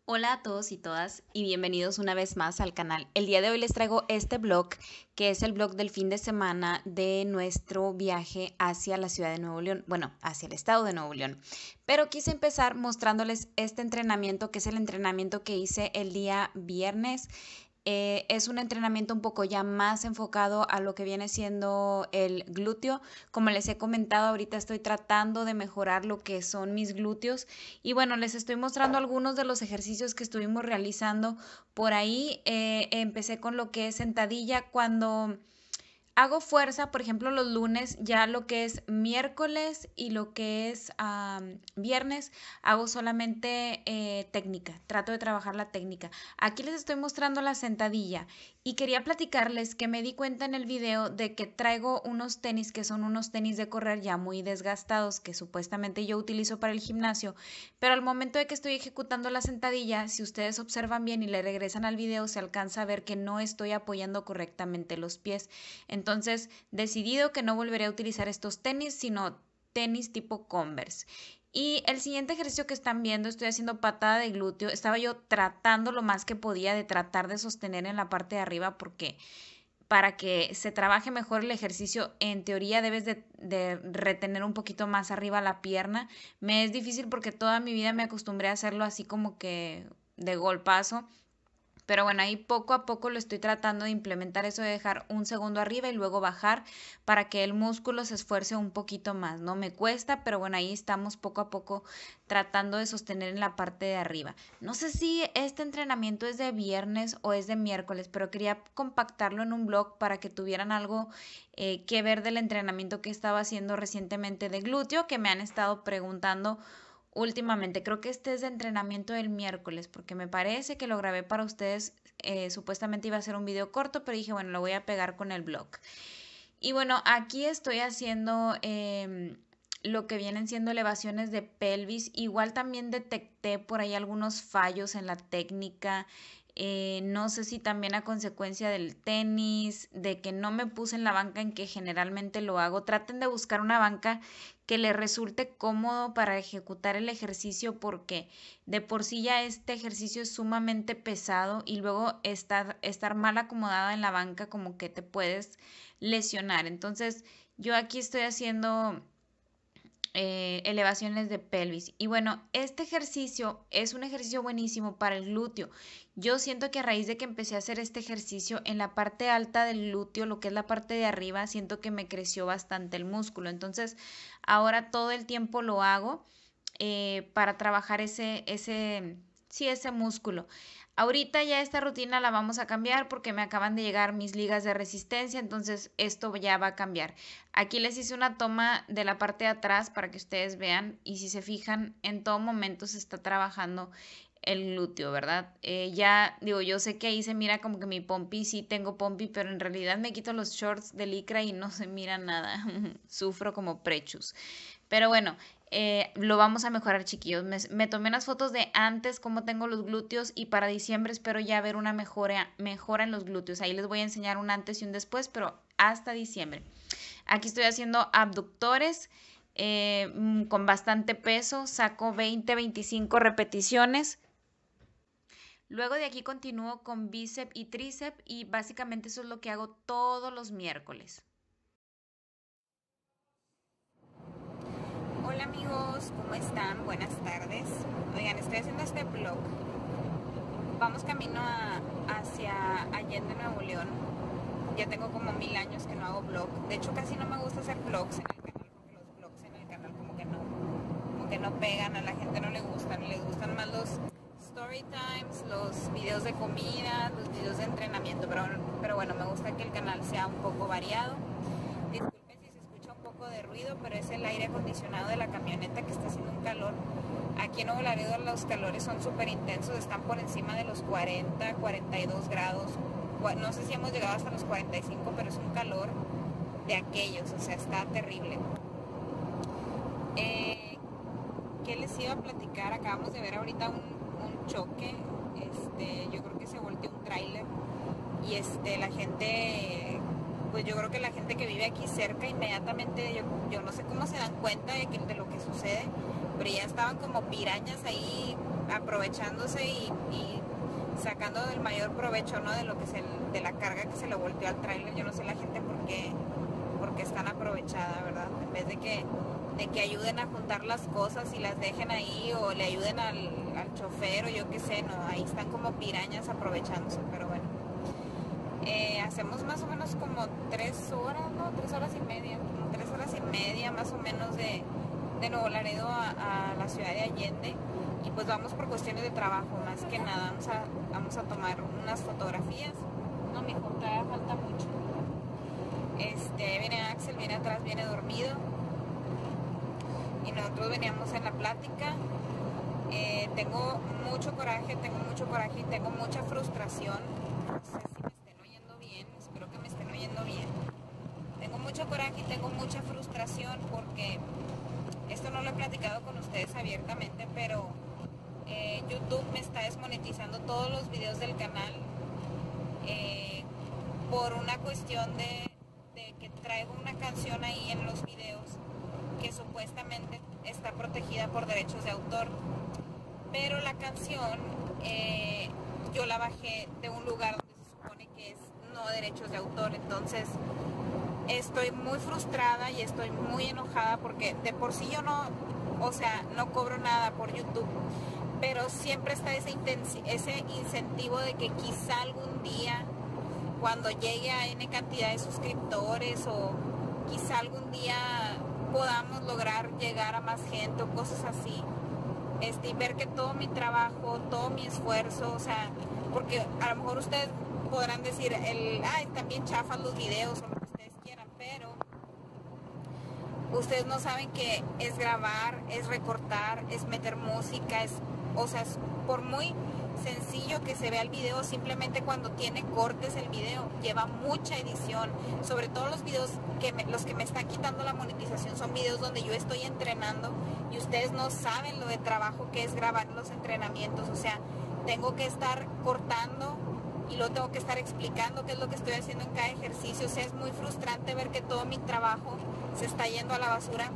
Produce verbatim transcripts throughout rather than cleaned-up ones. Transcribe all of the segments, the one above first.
Hola a todos y todas y bienvenidos una vez más al canal. El día de hoy les traigo este vlog que es el vlog del fin de semana de nuestro viaje hacia la ciudad de Nuevo León, bueno, hacia el estado de Nuevo León. Pero quise empezar mostrándoles este entrenamiento que es el entrenamiento que hice el día viernes. Eh, es un entrenamiento un poco ya más enfocado a lo que viene siendo el glúteo. Como les he comentado, ahorita estoy tratando de mejorar lo que son mis glúteos y bueno, les estoy mostrando algunos de los ejercicios que estuvimos realizando por ahí. Eh, empecé con lo que es sentadilla. Cuando hago fuerza, por ejemplo, los lunes, ya lo que es miércoles y lo que es um, viernes, hago solamente eh, técnica, trato de trabajar la técnica. Aquí les estoy mostrando la sentadilla y quería platicarles que me di cuenta en el video de que traigo unos tenis que son unos tenis de correr ya muy desgastados que supuestamente yo utilizo para el gimnasio, pero al momento de que estoy ejecutando la sentadilla, si ustedes observan bien y le regresan al video, se alcanza a ver que no estoy apoyando correctamente los pies. Entonces, decidido que no volveré a utilizar estos tenis, sino tenis tipo Converse. Y el siguiente ejercicio que están viendo, estoy haciendo patada de glúteo. Estaba yo tratando lo más que podía de tratar de sostener en la parte de arriba porque para que se trabaje mejor el ejercicio, en teoría debes de, de retener un poquito más arriba la pierna. Me es difícil porque toda mi vida me acostumbré a hacerlo así como que de golpazo. Pero bueno, ahí poco a poco lo estoy tratando de implementar eso de dejar un segundo arriba y luego bajar para que el músculo se esfuerce un poquito más, ¿no? Me cuesta, pero bueno, ahí estamos poco a poco tratando de sostener en la parte de arriba. No sé si este entrenamiento es de viernes o es de miércoles, pero quería compactarlo en un blog para que tuvieran algo eh, que ver del entrenamiento que estaba haciendo recientemente de glúteo, que me han estado preguntando últimamente. Creo que este es de entrenamiento del miércoles, porque me parece que lo grabé para ustedes. Eh, supuestamente iba a ser un video corto, pero dije, bueno, lo voy a pegar con el blog. Y bueno, aquí estoy haciendo eh, lo que vienen siendo elevaciones de pelvis. Igual también detecté por ahí algunos fallos en la técnica. Eh, no sé si también a consecuencia del tenis, de que no me puse en la banca en que generalmente lo hago. Traten de buscar una banca que les resulte cómodo para ejecutar el ejercicio porque de por sí ya este ejercicio es sumamente pesado y luego estar, estar mal acomodada en la banca como que te puedes lesionar. Entonces yo aquí estoy haciendo eh, elevaciones de pelvis. Y bueno, este ejercicio es un ejercicio buenísimo para el glúteo. Yo siento que a raíz de que empecé a hacer este ejercicio en la parte alta del glúteo, lo que es la parte de arriba, siento que me creció bastante el músculo. Entonces, ahora todo el tiempo lo hago eh, para trabajar ese, ese, sí, ese músculo. Ahorita ya esta rutina la vamos a cambiar porque me acaban de llegar mis ligas de resistencia, entonces esto ya va a cambiar. Aquí les hice una toma de la parte de atrás para que ustedes vean y si se fijan, en todo momento se está trabajando el glúteo, ¿verdad? Eh, ya digo, yo sé que ahí se mira como que mi pompi, sí tengo pompi, pero en realidad me quito los shorts de licra y no se mira nada. Sufro como prechus. Pero bueno, eh, lo vamos a mejorar, chiquillos. Me, me tomé unas fotos de antes, cómo tengo los glúteos, y para diciembre espero ya ver una mejora, mejora en los glúteos. Ahí les voy a enseñar un antes y un después, pero hasta diciembre. Aquí estoy haciendo abductores eh, mm, con bastante peso. Saco veinte, veinticinco repeticiones. Luego de aquí continúo con bíceps y tríceps y básicamente eso es lo que hago todos los miércoles. Hola amigos, ¿cómo están? Buenas tardes. Oigan, estoy haciendo este vlog. Vamos camino a, hacia Allende, Nuevo León. Ya tengo como mil años que no hago vlog. De hecho, casi no me gusta hacer vlogs en el canal porque los vlogs en el canal como que no, como que no pegan, a la gente no le gustan. Les gustan más los story times, los videos de comida, los videos de entrenamiento. Pero, pero bueno, me gusta que el canal sea un poco variado. Disculpen si se escucha un poco de ruido, pero es el aire acondicionado de la camioneta que está haciendo un calor. Aquí en Nuevo Laredo los calores son súper intensos, están por encima de los cuarenta, cuarenta y dos grados. No sé si hemos llegado hasta los cuarenta y cinco, pero es un calor de aquellos, o sea, está terrible. Eh, ¿Qué les iba a platicar? Acabamos de ver ahorita un, un choque. Este, yo creo que se volteó un tráiler y este, la gente... pues yo creo que la gente que vive aquí cerca inmediatamente, yo, yo no sé cómo se dan cuenta de, que, de lo que sucede, pero ya estaban como pirañas ahí aprovechándose y, y sacando del mayor provecho, ¿no? De lo que se, de la carga que se le volteó al tráiler. Yo no sé la gente por qué, por qué es tan aprovechada, ¿verdad? En vez de que, de que ayuden a juntar las cosas y las dejen ahí o le ayuden al, al chofer o yo qué sé, no, ahí están como pirañas aprovechándose, pero bueno. Eh, hacemos más o menos como tres horas, ¿no? Tres horas y media, como tres horas y media más o menos de, de Nuevo Laredo a, a la ciudad de Allende. Y pues vamos por cuestiones de trabajo, más que nada. Vamos a, vamos a tomar unas fotografías. No, mijo, todavía falta mucho. Este, viene Axel, viene atrás, viene dormido. Y nosotros veníamos en la plática. Eh, tengo mucho coraje, tengo mucho coraje y tengo mucha frustración. No sé si me estén oyendo bien, espero que me estén oyendo bien. Tengo mucho coraje y tengo mucha frustración porque esto no lo he platicado con ustedes abiertamente, pero eh, YouTube me está desmonetizando todos los videos del canal eh, por una cuestión de, de que traigo una canción ahí en los videos que supuestamente está protegida por derechos de autor, pero la canción eh, yo la bajé de un lugar donde se supone que es no derechos de autor. Entonces estoy muy frustrada y estoy muy enojada porque de por sí yo no, o sea, no cobro nada por YouTube, pero siempre está ese, ese incentivo de que quizá algún día cuando llegue a N cantidad de suscriptores o quizá algún día podamos lograr llegar a más gente o cosas así, este, y ver que todo mi trabajo, todo mi esfuerzo, o sea, porque a lo mejor ustedes podrán decir, el, ay, también chafan los videos o lo que ustedes quieran, pero ustedes no saben que es grabar, es recortar, es meter música, es, o sea, es por muy sencillo que se vea el video, simplemente cuando tiene cortes el video lleva mucha edición. Sobre todo los videos que me, los que me están quitando la monetización son videos donde yo estoy entrenando y ustedes no saben lo de trabajo que es grabar los entrenamientos. O sea, tengo que estar cortando y luego tengo que estar explicando qué es lo que estoy haciendo en cada ejercicio. O sea, es muy frustrante ver que todo mi trabajo se está yendo a la basura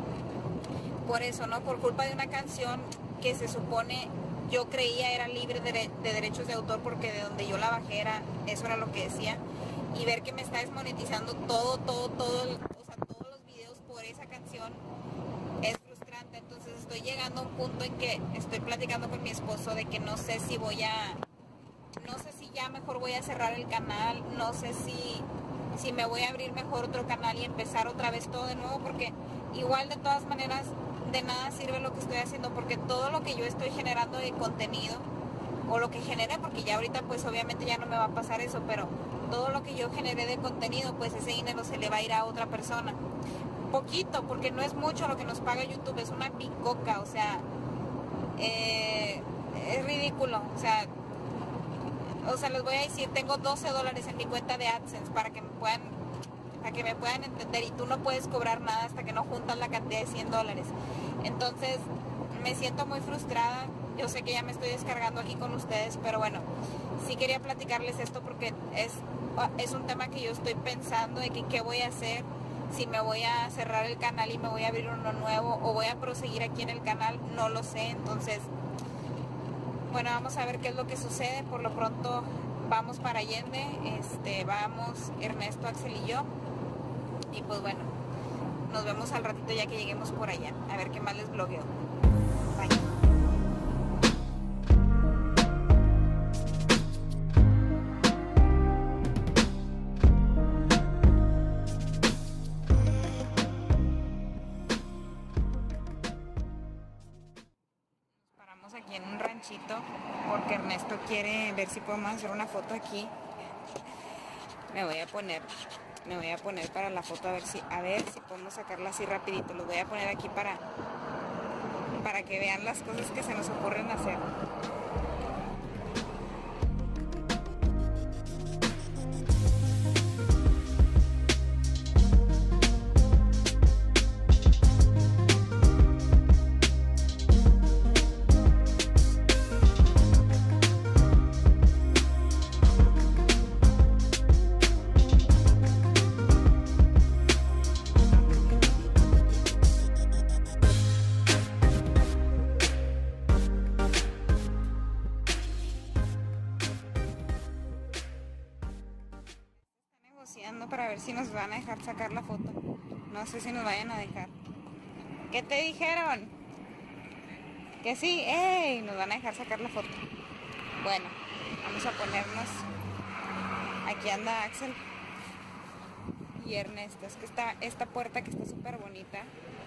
por eso, ¿no? Por culpa de una canción que se supone yo creía era libre de, de derechos de autor, porque de donde yo la bajé era, eso era lo que decía, y ver que me está desmonetizando todo, todo, todo, o sea, todos los videos por esa canción es frustrante. Entonces estoy llegando a un punto en que estoy platicando con mi esposo de que no sé si voy a, no sé si ya mejor voy a cerrar el canal, no sé si, si me voy a abrir mejor otro canal y empezar otra vez todo de nuevo, porque igual de todas maneras de nada sirve lo que estoy haciendo, porque todo lo que yo estoy generando de contenido, o lo que generé, porque ya ahorita pues obviamente ya no me va a pasar eso, pero todo lo que yo generé de contenido, pues ese dinero se le va a ir a otra persona. Poquito, porque no es mucho lo que nos paga YouTube, es una picoca, o sea, eh, es ridículo, o sea, o sea, les voy a decir, tengo doce dólares en mi cuenta de AdSense para que me puedan para que me puedan entender, y tú no puedes cobrar nada hasta que no juntas la cantidad de cien dólares. Entonces me siento muy frustrada. Yo sé que ya me estoy descargando aquí con ustedes, pero bueno, sí quería platicarles esto porque es, es un tema que yo estoy pensando de que qué voy a hacer, si me voy a cerrar el canal y me voy a abrir uno nuevo o voy a proseguir aquí en el canal, no lo sé. Entonces, bueno, vamos a ver qué es lo que sucede. Por lo pronto vamos para Allende, este, vamos Ernesto, Axel y yo. Y pues bueno, nos vemos al ratito ya que lleguemos por allá. A ver qué más les blogueo. Bye. Paramos aquí en un ranchito porque Ernesto quiere ver si podemos hacer una foto aquí. Me voy a poner... Me voy a poner para la foto a ver si a ver si podemos sacarla así rapidito. Los voy a poner aquí para, para que vean las cosas que se nos ocurren hacer. preguntando para ver si nos van a dejar sacar la foto. No sé si nos vayan a dejar. ¿Qué te dijeron? Que sí, ¡ey! Nos van a dejar sacar la foto. Bueno, vamos a ponernos. Aquí anda Axel y Ernesto. Es que está esta puerta que está súper bonita.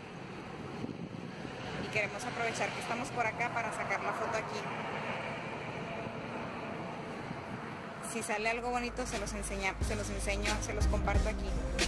Y queremos aprovechar que estamos por acá para sacar la foto aquí. Si sale algo bonito se los enseña, se los enseño, se los comparto aquí.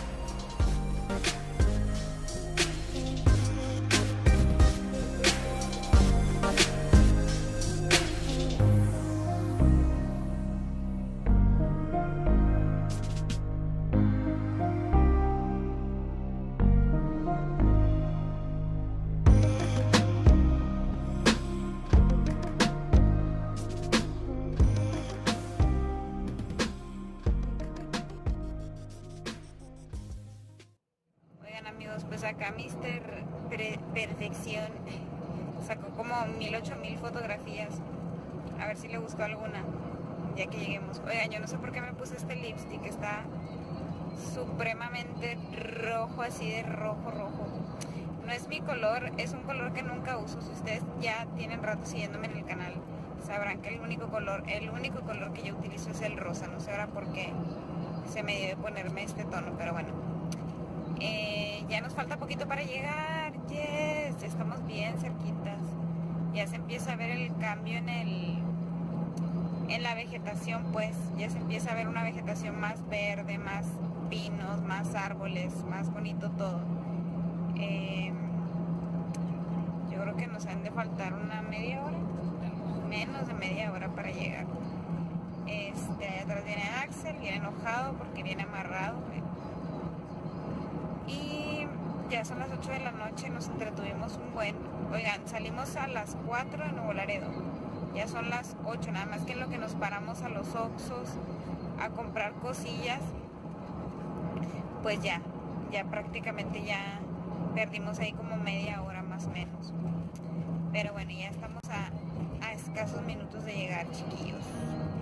Amigos, pues acá mister Perfección sacó como mil, ocho mil fotografías. A ver si le gustó alguna ya que lleguemos. Oigan, yo no sé por qué me puse este lipstick, está supremamente rojo, así de rojo, rojo. No es mi color, es un color que nunca uso. Si ustedes ya tienen rato siguiéndome en el canal, sabrán que el único color, el único color que yo utilizo es el rosa. No sé ahora por qué se me dio de ponerme este tono, pero bueno. Eh, ya nos falta poquito para llegar. Yes, estamos bien cerquitas. Ya se empieza a ver el cambio en el en la vegetación, pues ya se empieza a ver una vegetación más verde, más pinos, más árboles, más bonito todo. Eh, yo creo que nos han de faltar una media hora, menos de media hora para llegar. Este, allá atrás viene Axel, viene enojado porque viene amarrado. Y ya son las ocho de la noche, nos entretuvimos un buen. Oigan, salimos a las cuatro de Nuevo Laredo. Ya son las ocho, nada más que en lo que nos paramos a los Oxxos a comprar cosillas, pues ya, ya prácticamente ya perdimos ahí como media hora más o menos. Pero bueno, ya estamos a, a escasos minutos de llegar, chiquillos.